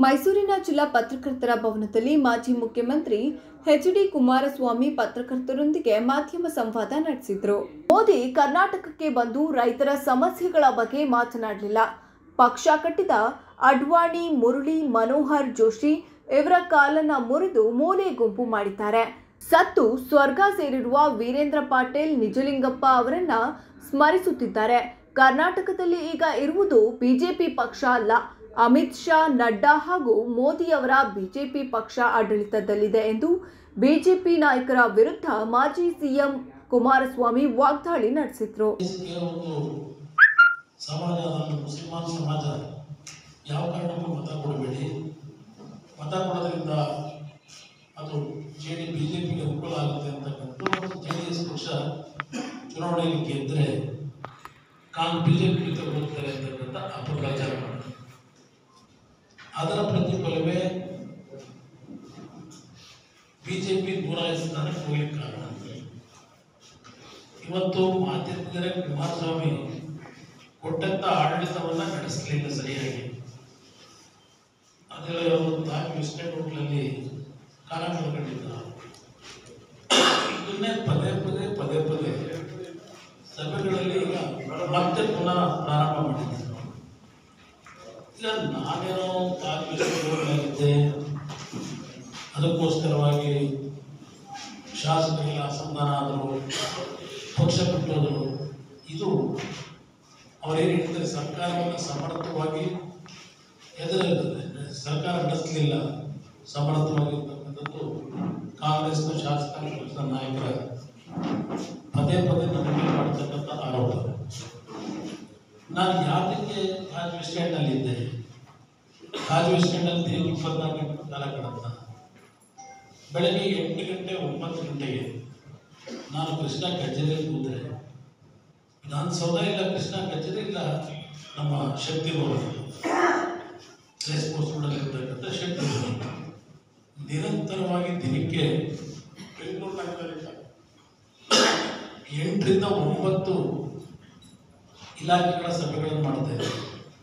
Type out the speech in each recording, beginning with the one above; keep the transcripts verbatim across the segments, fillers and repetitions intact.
ಮೈಸೂರಿನ ಜಿಲ್ಲಾ ಪತ್ರಕರ್ತರ ಭವನದಲ್ಲಿ ಮಾಜಿ ಮುಖ್ಯಮಂತ್ರಿ ಎಚ್ ಡಿ ಕುಮಾರಸ್ವಾಮಿ ಪತ್ರಕರ್ತರೊಂದಿಗೆ ಮಾಧ್ಯಮ ಸಂವಾದ ನಡೆಸಿದರು. ಮೋದಿ ಕರ್ನಾಟಕಕ್ಕೆ ಬಂದು ರೈತರ ಸಮಸ್ಯೆಗಳ ಬಗ್ಗೆ ಮಾತನಾಡಲಿಲ್ಲ. ಪಕ್ಷ ಕಟ್ಟಿದ ಅಡ್ವಾಣಿ, ಮುರಳಿ ಮನೋಹರ್ ಜೋಶಿ ಇವರ ಕಾಲನ್ನ ಮುರಿದು ಮೂಲೆ ಗುಂಪು ಮಾಡಿದ್ದಾರೆ. ಸತ್ತು ಸ್ವರ್ಗ ಸೇರಿರುವ ವೀರೇಂದ್ರ ಪಾಟೀಲ್, ನಿಜಲಿಂಗಪ್ಪ ಅವರನ್ನ ಸ್ಮರಿಸುತ್ತಿದ್ದಾರೆ. ಕರ್ನಾಟಕದಲ್ಲಿ ಈಗ ಇರುವುದು ಬಿಜೆಪಿ ಪಕ್ಷ ಅಲ್ಲ, ಅಮಿತ್ ಶಾ, ನಡ್ಡಾ ಹಾಗೂ ಮೋದಿ ಅವರ ಬಿಜೆಪಿ ಪಕ್ಷ ಆಡಳಿತದಲ್ಲಿದೆ ಎಂದು ಬಿಜೆಪಿ ನಾಯಕರ ವಿರುದ್ಧ ಮಾಜಿ ಸಿಎಂ ಕುಮಾರಸ್ವಾಮಿ ವಾಗ್ದಾಳಿ ನಡೆಸಿದರು. ಮುಸಲ್ಮಾನ್ ಸಮಾಜ ಯಾವ ಕಾರಣಕ್ಕೂ ಮತ ಕೊಡಬೇಡಿ, ಮತ ಕೊಡೋದ್ರಿಂದ ಅದು ಜೆ ಡಿ ಬಿಜೆಪಿಗೆ ಅನುಕೂಲ ಆಗುತ್ತೆ ಅಂತಕ್ಕಂಥ ಜೆ ಡಿ ಎಸ್ ಪಕ್ಷ ಚುನಾವಣೆಯಲ್ಲಿ ಗೆದ್ದರೆ ಕಾಂಗ್ರೆಸ್ ಬಿಜೆಪಿ ಹೋಗ್ತಾರೆ ಅಂತಕ್ಕಂಥ ಅಪಪ್ರಚಾರ ಮಾಡಿದೆ. ಅದರ ಪ್ರತಿಫಲವೇ ಬಿಜೆಪಿ ನೂರ ಐದು ಸ್ಥಾನಕ್ಕೆ ಹೋಗ್ಲಿಕ್ಕೆ ಕಾರಣ. ಇವತ್ತು ಮಾಧ್ಯಮದ ಕುಮಾರಸ್ವಾಮಿ ಕೊಟ್ಟಂತ ಆಡಳಿತವನ್ನ ನಡೆಸಲಿಲ್ಲ ಸರಿಯಾಗಿ. ಅದೆಲ್ಲ ತಾವು ಎಸ್ಟೇಟ್ ಹೋಟ್ಲಲ್ಲಿ ಕಾಲ ಕಳ್ಕೊಂಡಿದ್ದ. ಇದನ್ನೇ ಪದೇ ಪದೇ ಪದೇ ಪದೇ ಸಭೆಗಳಲ್ಲಿ ಈಗ ಮತ್ತೆ ಪುನಃ ಪ್ರಾರಂಭ ಮಾಡಿದ್ದಾರೆ. ಈಗ ನಾನೇನೋ ತಾಗಿದ್ದೆ, ಅದಕ್ಕೋಸ್ಕರವಾಗಿ ಶಾಸಕರಿಗೆ ಅಸಮಾಧಾನ ಆದರು, ಪಕ್ಷ ಬಿಟ್ಟೋದರು. ಇದು ಅವರೇನು ಹೇಳ್ತಾರೆ, ಸರ್ಕಾರವನ್ನು ಸಮರ್ಥವಾಗಿ ಎದುರಿರ್ತದೆ, ಸರ್ಕಾರ ನಡೆಸಲಿಲ್ಲ ಸಮರ್ಥವಾಗಿರ್ತಕ್ಕಂಥದ್ದು ಕಾಂಗ್ರೆಸ್ನ ಶಾಸಕ ಪಕ್ಷದ ನಾಯಕರ ಪದೇ ಪದೇ ನನಗೆ ಮಾಡ್ತಕ್ಕಂಥ ಆರೋಪ. ನಾನು ಯಾವುದಕ್ಕೆ ಕಾಜು ಸ್ಟ್ಯಾಂಡ್ನಲ್ಲಿದ್ದೆ, ಕಾಜು ಸ್ಟ್ಯಾಂಡಲ್ಲಿ ದಿನ ಇಪ್ಪತ್ನಾಲ್ಕು ಗಂಟೆ ಕಾಲ ಕಳೆದ. ಬೆಳಗ್ಗೆ ಎಂಟು ಗಂಟೆ ಒಂಬತ್ತು ಗಂಟೆಗೆ ನಾನು ಕೃಷ್ಣ ಕಚೇರಿ ಕೂತ್ರೆ, ವಿಧಾನಸೌಧ ಇಲ್ಲ, ಕೃಷ್ಣ ಕಚೇರಿ ಇಲ್ಲ, ನಮ್ಮ ಶಕ್ತಿ ಭವನ ರೇಸ್ ಕೋರ್ಸ್ ಇರ್ತಕ್ಕಂಥ ಶಕ್ತಿ ಭವನ ನಿರಂತರವಾಗಿ ದಿನಕ್ಕೆ ಬೆಂಗಳೂರು ನಗರದಲ್ಲಿ ಎಂಟರಿಂದ ಒಂಬತ್ತು ಇಲಾಖೆಗಳ ಸಭೆಗಳನ್ನು ಮಾಡ್ತಾ ಇದ್ದಾರೆ.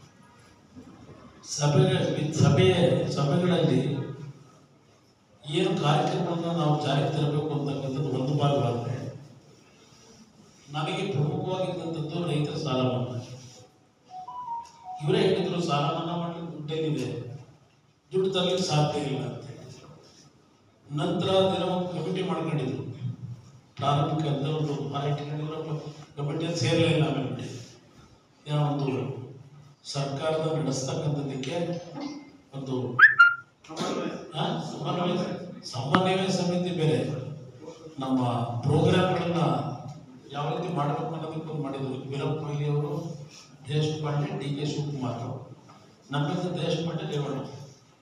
ಸಭೆಗಳ ಸಭೆಯ ಸಭೆಗಳಲ್ಲಿ ಏನು ಕಾರ್ಯಕ್ರಮವನ್ನು ನಾವು ಜಾರಿಗೆ ತರಬೇಕು ಅಂತಕ್ಕಂಥದ್ದು ಒಂದು ಭಾಗವಾದರೆ, ನಮಗೆ ಪ್ರಮುಖವಾಗಿದ್ದಂಥದ್ದು ರೈತರ ಸಾಲ ಮನ್ನಾ. ಇವರೇ ಹೇಳಿದ್ರು ಸಾಲ ಮನ್ನಾ ಮಾಡಲಿಕ್ಕೆ ದುಡ್ಡೇನಿದೆ, ದುಡ್ಡು ತರಲಿಕ್ಕೆ ಸಾಧ್ಯ ಇಲ್ಲ ಅಂತ ಹೇಳಿ. ನಂತರ ದಿನ ಒಂದು ಕಮಿಟಿ ಮಾಡ್ಕೊಂಡಿದ್ರು, ಪ್ರಾರಂಭಿಕ ಅಂತ ಒಂದು ಇಟ್ಕೊಂಡಿದ್ರು. ಕಮಿಟಿಯಲ್ಲಿ ಸೇರಲೇ ಇಲ್ಲ. ಆಮೇಲೆ ಏನೋ ಒಂದು ಸರ್ಕಾರದ ನಡೆಸ್ತಕ್ಕಂಥದ್ದಕ್ಕೆ ಒಂದು ಸಮನ್ವಯ ಸಮನ್ವಯ ಸಮಿತಿ ಬೇರೆ, ನಮ್ಮ ಪ್ರೋಗ್ರಾಮ್ಗಳನ್ನ ಯಾವ ರೀತಿ ಮಾಡಬೇಕು ಅನ್ನೋದಕ್ಕೆ ಒಂದು ಮಾಡಿದ್ರು. ವೀರಪ್ಪ ಮೊಯ್ಲಿ ಅವರು, ದೇಶಪಾಂಡೆ, ಡಿ ಕೆ ಶಿವಕುಮಾರ್, ನಮ್ಮಿಂದ ದೇಶಪಾಂಡೆ ರೇವಣ್ಣ